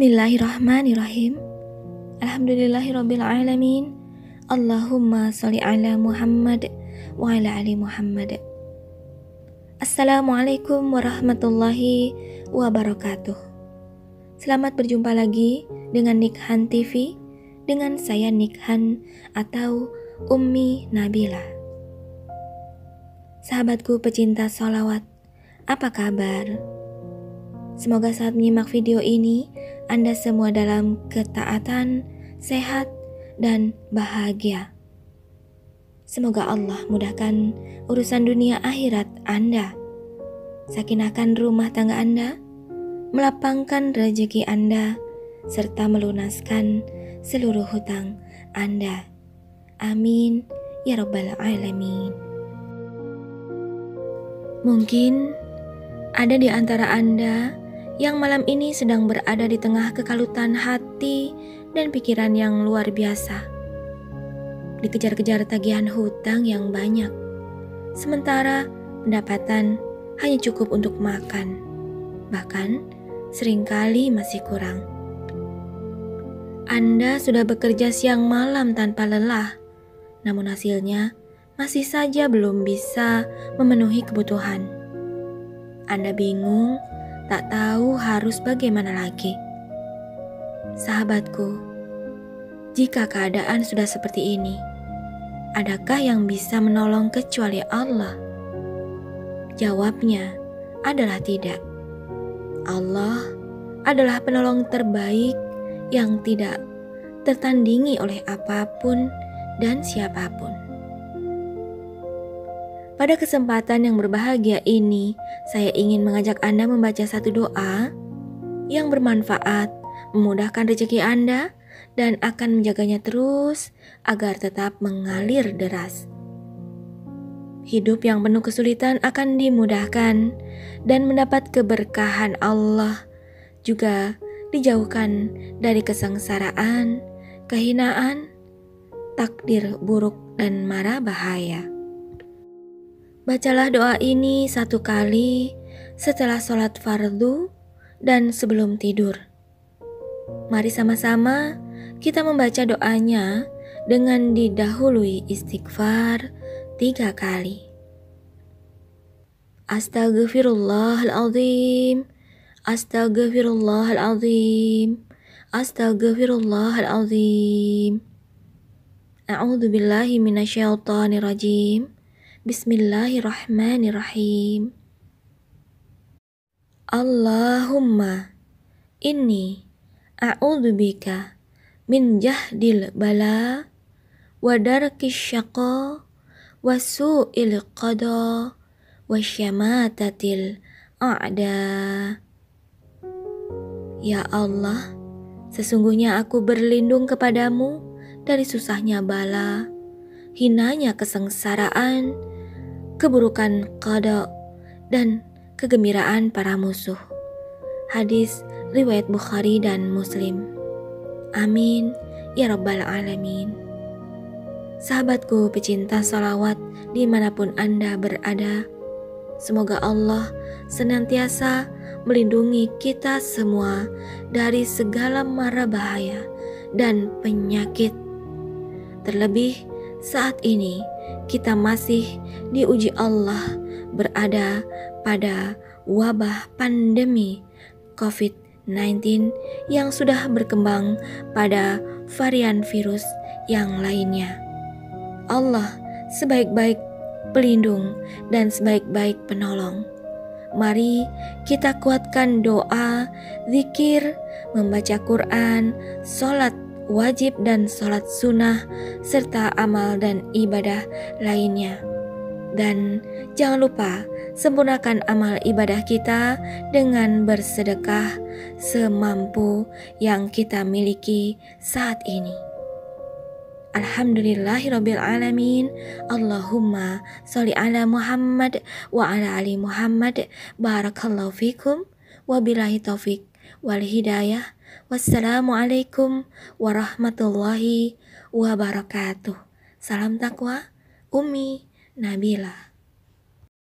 Bismillahirrahmanirrahim. Alhamdulillahirabbil alamin. Allahumma sholli ala Muhammad wa ala ali Muhammad. Assalamualaikum warahmatullahi wabarakatuh. Selamat berjumpa lagi dengan Nikhan TV, dengan saya Nikhan atau Ummi Nabila. Sahabatku pecinta sholawat, apa kabar? Semoga saat menyimak video ini, Anda semua dalam ketaatan, sehat, dan bahagia. Semoga Allah mudahkan urusan dunia akhirat Anda, sakinahkan rumah tangga Anda, melapangkan rezeki Anda, serta melunaskan seluruh hutang Anda. Amin ya rabbal alamin. Mungkin ada di antara Anda yang malam ini sedang berada di tengah kekalutan hati dan pikiran yang luar biasa, dikejar-kejar tagihan hutang yang banyak, sementara pendapatan hanya cukup untuk makan, bahkan seringkali masih kurang. Anda sudah bekerja siang malam tanpa lelah, namun hasilnya masih saja belum bisa memenuhi kebutuhan. Anda bingung, tak tahu harus bagaimana lagi. Sahabatku, jika keadaan sudah seperti ini, adakah yang bisa menolong kecuali Allah? Jawabnya adalah tidak. Allah adalah penolong terbaik yang tidak tertandingi oleh apapun dan siapapun. Pada kesempatan yang berbahagia ini, saya ingin mengajak Anda membaca satu doa yang bermanfaat, memudahkan rezeki Anda, dan akan menjaganya terus agar tetap mengalir deras. Hidup yang penuh kesulitan akan dimudahkan dan mendapat keberkahan Allah, juga dijauhkan dari kesengsaraan, kehinaan, takdir buruk, dan mara bahaya. Bacalah doa ini 1 kali setelah sholat fardu dan sebelum tidur. Mari sama-sama kita membaca doanya dengan didahului istighfar 3 kali. Astaghfirullahaladzim, astaghfirullahaladzim, astaghfirullahaladzim. A'udzubillahi minasyaitonirrajim. Bismillahirrahmanirrahim. Allahumma inni a'udzubika min jahdil bala wa darkis syaqa wa su'il qada wa syamatatil a'da. Ya Allah, sesungguhnya aku berlindung kepadamu dari susahnya bala, hinanya kesengsaraan, keburukan qada, dan kegembiraan para musuh. Hadis riwayat Bukhari dan Muslim. Amin ya rabbal alamin. Sahabatku pecinta salawat dimanapun Anda berada, semoga Allah senantiasa melindungi kita semua dari segala mara bahaya dan penyakit. Terlebih saat ini kita masih diuji Allah berada pada wabah pandemi COVID-19 yang sudah berkembang pada varian virus yang lainnya. Allah sebaik-baik pelindung dan sebaik-baik penolong. Mari kita kuatkan doa, zikir, membaca Quran, sholat wajib dan sholat sunnah, serta amal dan ibadah lainnya. Dan jangan lupa sempurnakan amal ibadah kita dengan bersedekah semampu yang kita miliki saat ini. Alhamdulillahirabbil alamin. Allahumma sholli ala Muhammad wa ala ali Muhammad. Barakallahu fikum. Wabillahi taufik wal hidayah. Wassalamualaikum warahmatullahi wabarakatuh. Salam takwa, Ummi Nabila.